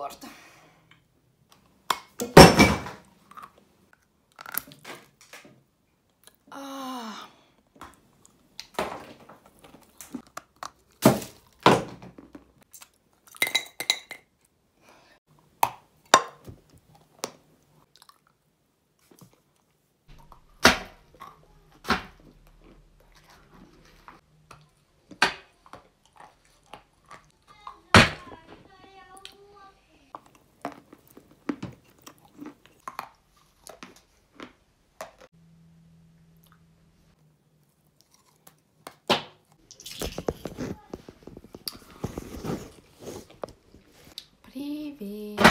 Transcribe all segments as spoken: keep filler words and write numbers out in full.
торта. Привет.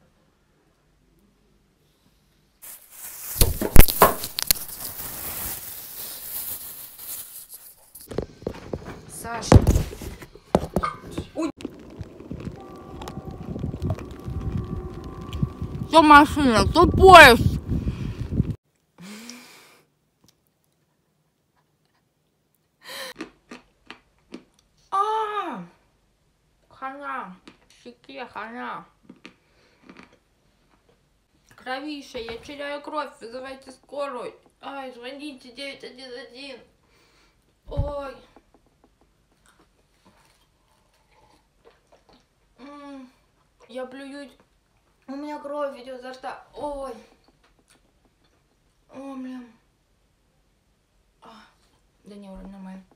Саша. Ой. То машина, то поезд. А, хана, щеке хана. Кровища, я теряю кровь, вызывайте скорую. Ай, звоните девять один один. Ой. М, Я плюю. У меня кровь идет изо рта. Ой. О, блин. А, да не, вроде нормально.